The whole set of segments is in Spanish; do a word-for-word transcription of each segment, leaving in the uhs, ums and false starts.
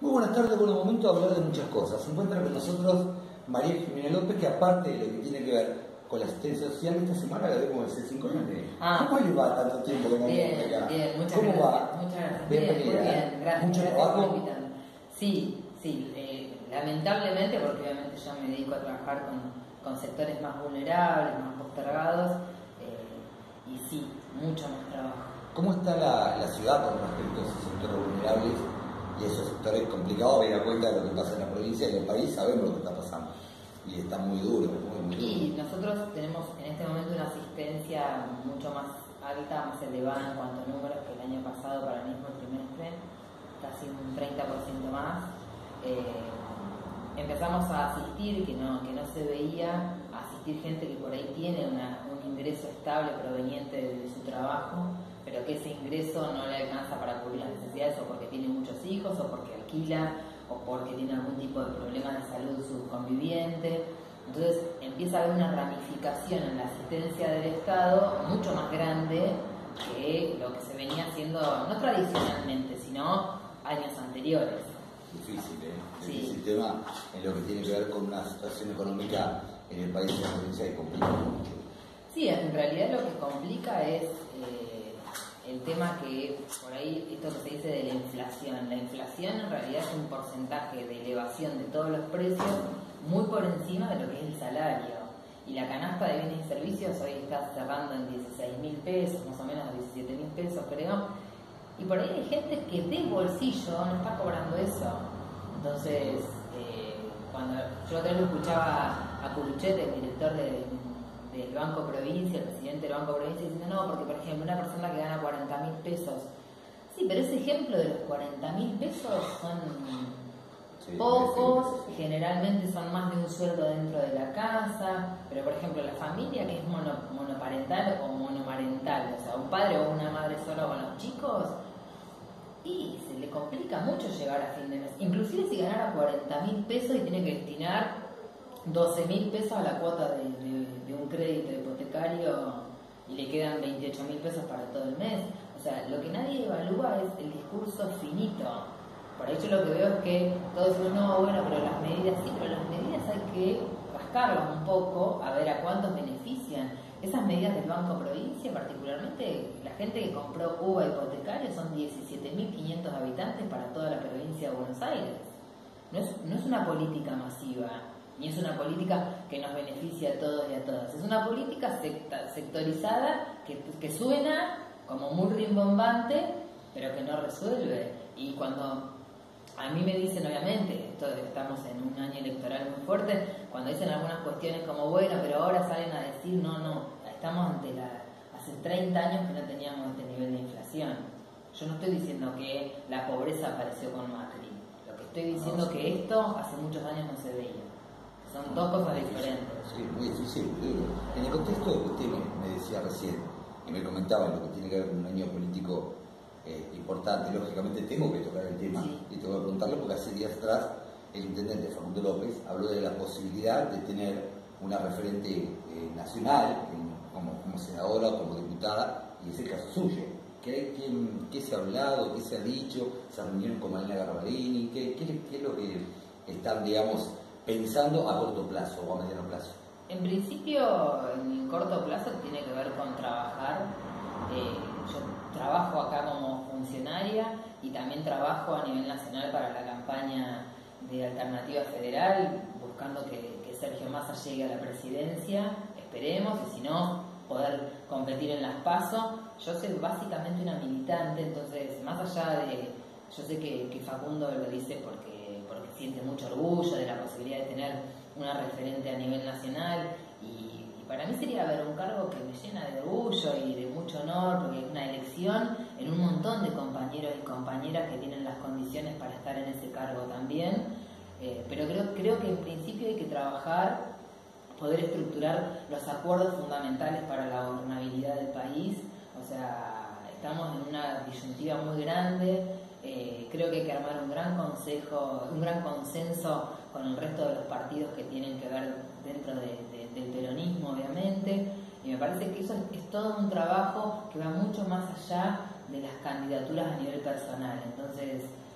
Muy buenas tardes, bueno, momento de hablar de muchas cosas. Se encuentra con nosotros María Jimena López, que aparte de lo que tiene que ver con la asistencia social, esta semana la vemos en C cinco N. Ah, ¿Cómo le va tanto tiempo que no bien, viene acá? bien, muchas ¿Cómo gracias, va? muchas gracias. Bienvenida. Bien, muy bien, gracias. ¿Mucho gracias trabajo? por invitarme. Sí, sí, eh, lamentablemente, porque obviamente yo me dedico a trabajar con, con sectores más vulnerables, más postergados, eh, y sí, mucho más trabajo. ¿Cómo está la, la ciudad con respecto a esos sectores vulnerables y esos sectores complicados? A cuenta de lo que pasa en la provincia y en el país, sabemos lo que está pasando. Y está muy duro, muy, muy duro. Y nosotros tenemos en este momento una asistencia mucho más alta, más elevada en cuanto a números que el año pasado para el mismo trimestre, casi un treinta por ciento más. Eh, empezamos a asistir, que no, que no se veía, a asistir gente que por ahí tiene una, un ingreso estable proveniente de, de su trabajo, pero que ese ingreso no le alcanza para cubrir las necesidades, o porque tiene muchos hijos, o porque alquila, o porque tiene algún tipo de problema de salud su conviviente. Entonces empieza a haber una ramificación en la asistencia del Estado mucho más grande que lo que se venía haciendo, no tradicionalmente, sino años anteriores. Difícil, ¿eh? Sí. El sistema en lo que tiene que ver con una situación económica en el país y en la provincia que complica mucho. Sí, en realidad lo que complica es eh, el tema que, por ahí, esto que se dice de la inflación. La inflación en realidad es un porcentaje de elevación de todos los precios muy por encima de lo que es el salario. Y la canasta de bienes y servicios hoy está cerrando en dieciséis mil pesos, más o menos diecisiete mil pesos creo. Y por ahí hay gente que de bolsillo no está cobrando eso. Entonces, eh, cuando yo otra vez lo escuchaba a Curuchet, el director de, del Banco Provincia, el presidente del Banco Provincia, diciendo no, porque por ejemplo una persona que gana cuarenta mil pesos, sí, pero ese ejemplo de los cuarenta mil pesos son sí, pocos, sí, sí. Generalmente son más de un sueldo dentro de la casa, pero por ejemplo la familia que es mono, monoparental o monomarental, o sea, un padre o una madre sola con los chicos, y se le complica mucho llegar a fin de mes. Inclusive si ganara cuarenta mil pesos y tiene que destinar doce mil pesos a la cuota de, de, de un crédito hipotecario y le quedan veintiocho mil pesos para todo el mes. O sea, lo que nadie evalúa es el discurso finito. Por ahí yo lo que veo es que todos dicen, no, bueno, pero las medidas, sí, pero las medidas hay que rascarlas un poco a ver a cuántos benefician. Esas medidas del Banco Provincia, particularmente la gente que compró Cuba hipotecario, son diecisiete mil quinientos habitantes para toda la provincia de Buenos Aires. No es, no es una política masiva, ni es una política que nos beneficie a todos y a todas. Es una política secta, sectorizada que, que suena como muy rimbombante, pero que no resuelve. Y cuando a mí me dicen, obviamente, esto, estamos en un año electoral muy fuerte, cuando dicen algunas cuestiones como, bueno, pero ahora salen a decir, no, no, estamos ante la... Hace treinta años que no teníamos este nivel de inflación. Yo no estoy diciendo que la pobreza apareció con Macri. Lo que estoy diciendo es que esto hace muchos años no se veía. Son dos cosas diferentes. Sí, muy difícil. En el contexto de que usted me, me decía recién, y me comentaba lo que tiene que ver con un año político eh, importante, lógicamente tengo que tocar el tema, sí. Y tengo que preguntarlo porque hace días atrás el intendente Facundo López habló de la posibilidad de tener una referente eh, nacional, en, como, como senadora o como diputada, y es el caso suyo. ¿Qué, qué, qué se ha hablado? ¿Qué se ha dicho? ¿Se reunieron con Malena Garbarini? ¿Qué, qué, ¿Qué es lo que están, digamos, pensando a corto plazo o a mediano plazo? En principio, en corto plazo tiene que ver con trabajar. Eh, yo trabajo acá como funcionaria y también trabajo a nivel nacional para la campaña de Alternativa Federal, buscando que, que Sergio Massa llegue a la presidencia, esperemos, y si no, poder competir en las PASO. Yo soy básicamente una militante, entonces, más allá de... Yo sé que, que Facundo lo dice porque, porque siente mucho orgullo de la posibilidad de tener una referente a nivel nacional, y, y para mí sería ver un cargo que me llena de orgullo y de mucho honor, porque es una elección en un montón de compañeros y compañeras que tienen las condiciones para estar en ese cargo también, eh, pero creo, creo que en principio hay que trabajar, poder estructurar los acuerdos fundamentales para la gobernabilidad del país. O sea, estamos en una disyuntiva muy grande. Eh, creo que hay que armar un gran consejo, un gran consenso con el resto de los partidos que tienen que ver dentro de, de, del peronismo, obviamente, y me parece que eso es, es todo un trabajo que va mucho más allá de las candidaturas a nivel personal. Entonces, eh,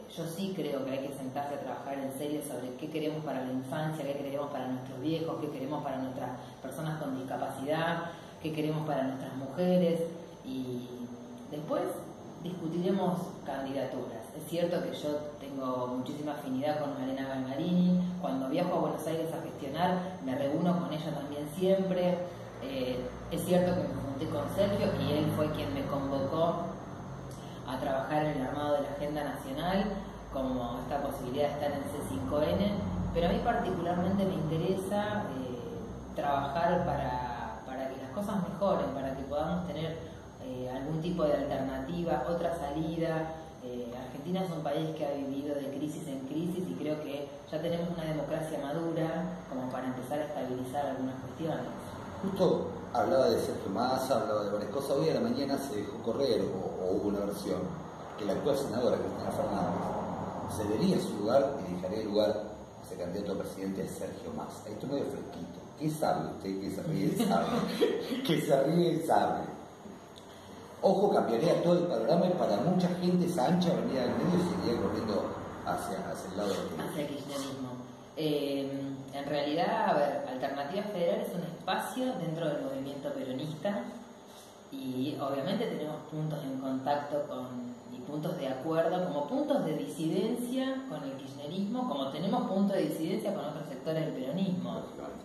yo sí creo que hay que sentarse a trabajar en serio sobre qué queremos para la infancia, qué queremos para nuestros viejos, qué queremos para nuestras personas con discapacidad, qué queremos para nuestras mujeres, y después discutiremos candidaturas. Es cierto que yo tengo muchísima afinidad con Malena Galmarini. Cuando viajo a Buenos Aires a gestionar, me reúno con ella también siempre. Eh, es cierto que me junté con Sergio y él fue quien me convocó a trabajar en el armado de la agenda nacional, como esta posibilidad de estar en C cinco N, pero a mí particularmente me interesa eh, trabajar para, para que las cosas mejoren, para que podamos tener eh, algún tipo de alternativa, otra salida. Eh, Argentina es un país que ha vivido de crisis en crisis y creo que ya tenemos una democracia madura como para empezar a estabilizar algunas cuestiones. Justo hablaba de Sergio Massa, hablaba de varias cosas. Hoy a la mañana se dejó correr, o, o hubo una versión, que la actual senadora Cristina Fernández cedería su lugar y dejaría el lugar a ese candidato a presidente de Sergio Massa. Ahí estoy medio fresquito. ¿Qué sabe usted? ¿Qué se ríe? Sabe. ¿Qué se ríe? Sabe. Ojo, cambiaría todo el panorama y para mucha gente esa ancha avenida del medio seguiría corriendo hacia, hacia el lado de hacia el kirchnerismo. Eh, en realidad, a ver, Alternativa Federal es un espacio dentro del movimiento peronista y obviamente tenemos puntos en contacto con, y puntos de acuerdo, como puntos de disidencia con el kirchnerismo, como tenemos puntos de disidencia con otros sectores del peronismo.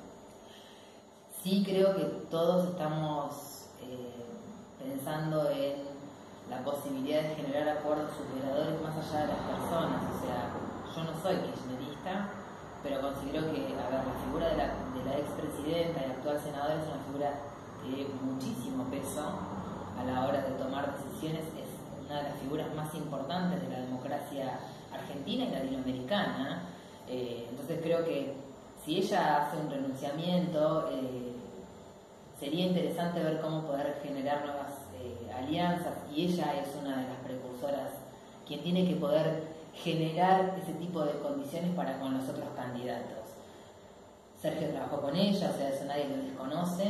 Sí creo que todos estamos eh, pensando en la posibilidad de generar acuerdos superadores más allá de las personas. O sea, yo no soy kirchnerista, pero considero que, a ver, la figura de la, de la expresidenta y actual senadora es una figura que tiene muchísimo peso a la hora de tomar decisiones. Es una de las figuras más importantes de la democracia argentina y latinoamericana. Eh, entonces creo que si ella hace un renunciamiento, eh, sería interesante ver cómo poder generar nuevas eh, alianzas, y ella es una de las precursoras quien tiene que poder generar ese tipo de condiciones para con los otros candidatos. Sergio trabajó con ella, o sea, eso nadie lo desconoce,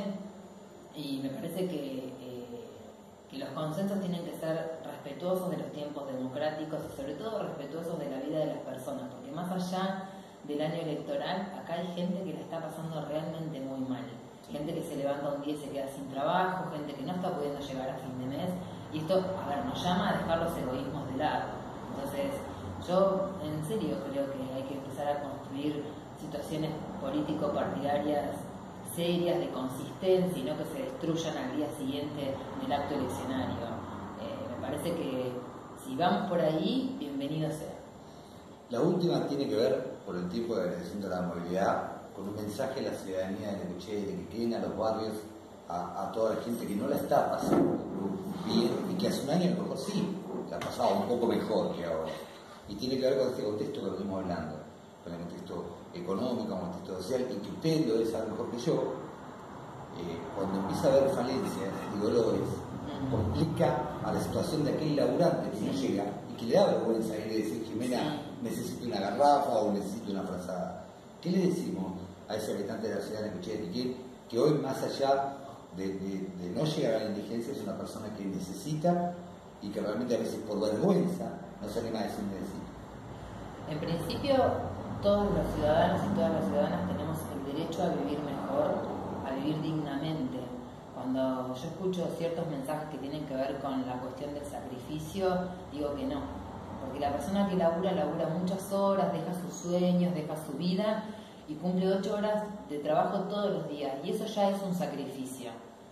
y me parece que, eh, que los consensos tienen que ser respetuosos de los tiempos democráticos y sobre todo respetuosos de la vida de las personas, porque más allá del año electoral, acá hay gente que la está pasando realmente muy mal. Gente que se levanta un día y se queda sin trabajo, gente que no está pudiendo llegar a fin de mes, y esto, a ver, nos llama a dejar los egoísmos de lado. Entonces, yo en serio creo que hay que empezar a construir situaciones político-partidarias serias, de consistencia, y no que se destruyan al día siguiente del acto eleccionario. Eh, me parece que si vamos por ahí, bienvenido sea. La última tiene que ver, por el tiempo de agradecimiento de la movilidad, con un mensaje a la ciudadanía de Necochea, de Quequén, a los barrios, a, a toda la gente que no la está pasando bien y que hace un año a lo mejor sí la ha pasado un poco mejor que ahora. Y tiene que ver con este contexto que venimos hablando, con el contexto económico, con el contexto social, y que usted lo debe saber mejor que yo. Eh, cuando empieza a haber falencias y dolores, complica a la situación de aquel laburante que no llega y que le da vergüenza ir y decir: Jimena, necesito una garrafa o necesito una frazada. ¿Qué le decimos a ese habitante de la ciudad de Necochea de Quequén, que hoy, más allá de, de, de no llegar a la indigencia, es una persona que necesita y que realmente a veces por vergüenza no se anima a decir decir? En principio, todos los ciudadanos y todas las ciudadanas tenemos el derecho a vivir mejor, a vivir dignamente. Cuando yo escucho ciertos mensajes que tienen que ver con la cuestión del sacrificio, digo que no. Porque la persona que labura, labura muchas horas, deja sus sueños, deja su vida y cumple ocho horas de trabajo todos los días. Y eso ya es un sacrificio.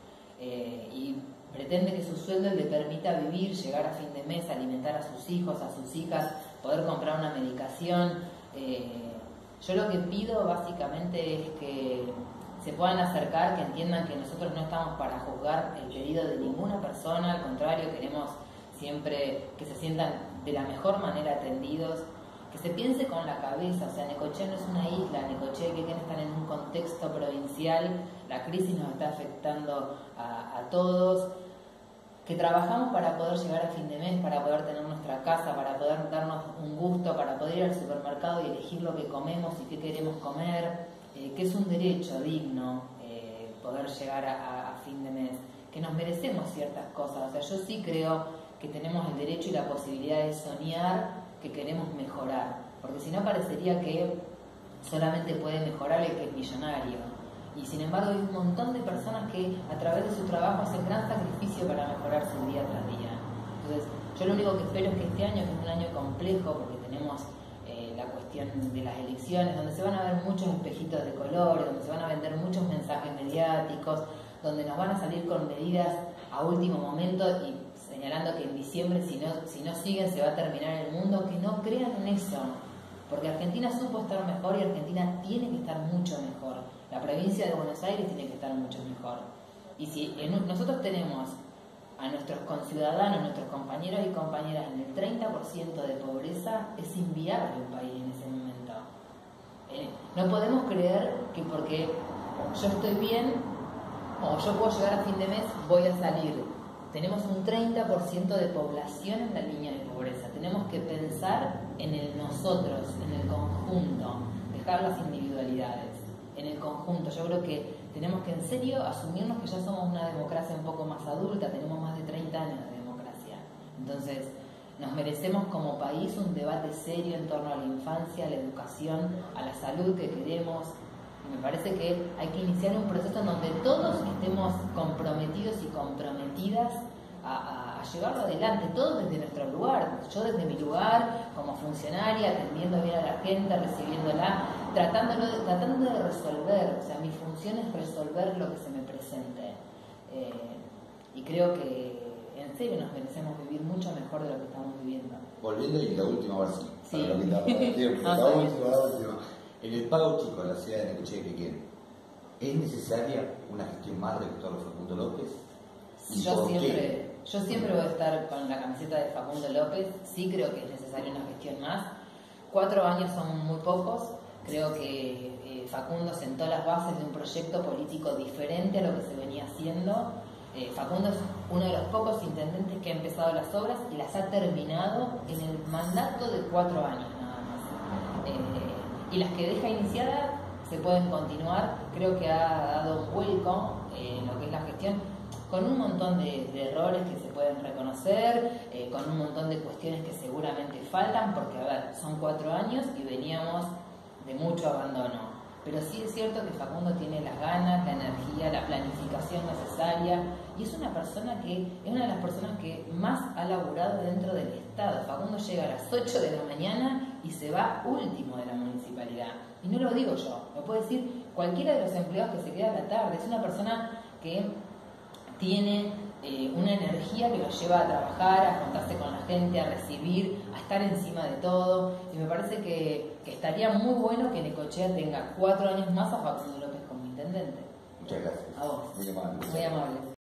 Eh, y pretende que su sueldo le permita vivir, llegar a fin de mes, alimentar a sus hijos, a sus hijas, poder comprar una medicación. Eh, yo lo que pido básicamente es que se puedan acercar, que entiendan que nosotros no estamos para juzgar el pedido de ninguna persona, al contrario, queremos siempre que se sientan de la mejor manera atendidos, que se piense con la cabeza. O sea, Necochea no es una isla, Necochea y Quequén están en un contexto provincial, la crisis nos está afectando a, a todos, que trabajamos para poder llegar a fin de mes, para poder tener nuestra casa, para poder darnos un gusto, para poder ir al supermercado y elegir lo que comemos y qué queremos comer, eh, que es un derecho digno eh, poder llegar a, a fin de mes, que nos merecemos ciertas cosas. O sea, yo sí creo que tenemos el derecho y la posibilidad de soñar que queremos mejorar, porque si no parecería que solamente puede mejorar el que es millonario. Y sin embargo hay un montón de personas que a través de su trabajo hacen gran sacrificio para mejorarse día tras día. Entonces yo lo único que espero es que este año, que es un año complejo porque tenemos eh, la cuestión de las elecciones, donde se van a ver muchos espejitos de colores, donde se van a vender muchos mensajes mediáticos, donde nos van a salir con medidas a último momento y señalando que en diciembre si no, si no siguen se va a terminar el mundo, que no crean en eso, porque Argentina supo estar mejor y Argentina tiene que estar mucho mejor. La provincia de Buenos Aires tiene que estar mucho mejor. Y si en, nosotros tenemos a nuestros conciudadanos, nuestros compañeros y compañeras en el treinta por ciento de pobreza, es inviable un país en ese momento. Eh, no podemos creer que porque yo estoy bien o yo puedo llegar a fin de mes, voy a salir. Tenemos un treinta por ciento de población en la línea de pobreza. Tenemos que pensar en el nosotros, en el conjunto, dejar las individualidades. En el conjunto, yo creo que tenemos que en serio asumirnos que ya somos una democracia un poco más adulta, tenemos más de treinta años de democracia. Entonces, nos merecemos como país un debate serio en torno a la infancia, a la educación, a la salud que queremos. Y me parece que hay que iniciar un proceso en donde todos estemos comprometidos y comprometidas a, a llevarlo adelante, todos desde nuestro lugar. Yo desde mi lugar, como funcionaria, atendiendo bien a la gente, recibiéndola, tratándolo de, tratando de resolver. O sea, mi función es resolver lo que se me presente. Eh, y creo que en serio nos merecemos vivir mucho mejor de lo que estamos viviendo. Volviendo y la última versión, sí. Para lo que está tiempo, la última, la última. En el pago chico de la ciudad de Necochea que quieren, ¿es necesaria una gestión más del doctor Facundo López? ¿Y yo por siempre, qué? yo siempre voy a estar con la camiseta de Facundo López. Sí creo que es necesaria una gestión más. Cuatro años son muy pocos. Creo que eh, Facundo sentó las bases de un proyecto político diferente a lo que se venía haciendo. Eh, Facundo es uno de los pocos intendentes que ha empezado las obras y las ha terminado en el mandato de cuatro años nada más. Eh, y las que deja iniciadas se pueden continuar. Creo que ha dado un vuelco eh, en lo que es la gestión, con un montón de, de errores que se pueden reconocer, eh, con un montón de cuestiones que seguramente faltan, porque a ver, son cuatro años y veníamos de mucho abandono. Pero sí es cierto que Facundo tiene las ganas, la energía, la planificación necesaria, y es una persona que es una de las personas que más ha laburado dentro del Estado. Facundo llega a las ocho de la mañana y se va último de la municipalidad. Y no lo digo yo, lo puede decir cualquiera de los empleados que se queda a la tarde. Es una persona que tiene eh, una energía que lo lleva a trabajar, a juntarse con la gente, a recibir, a estar encima de todo. Y me parece que, que estaría muy bueno que Necochea tenga cuatro años más a Facundo López como intendente. Muchas gracias. A vos. Muy amable. Muy amable.